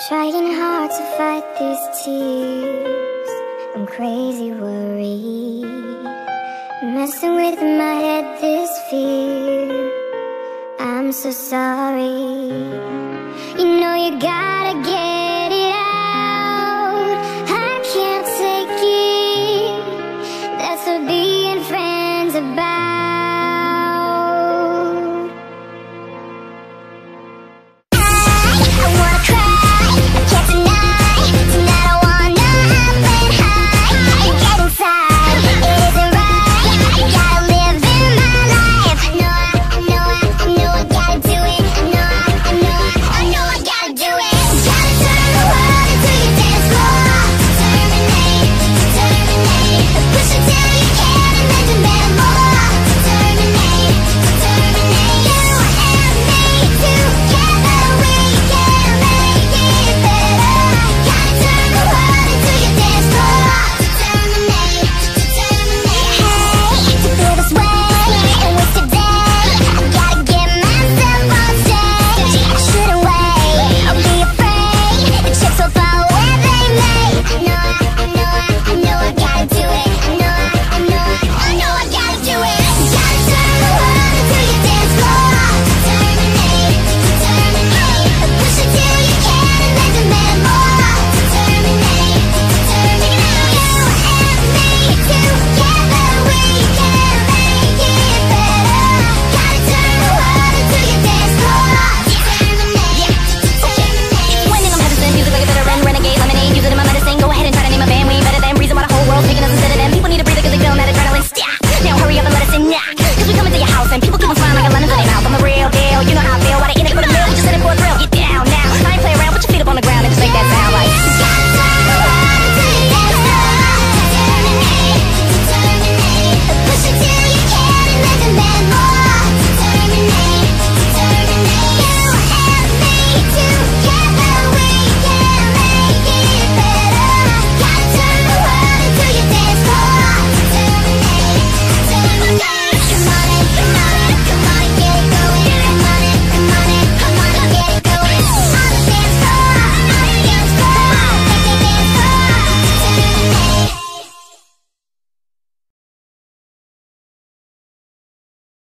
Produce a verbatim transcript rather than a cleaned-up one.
Trying hard to fight these tears, I'm crazy worried, messing with my head, this fear. I'm so sorry. You know you gotta get it out. I can't take it. That's what being friends about.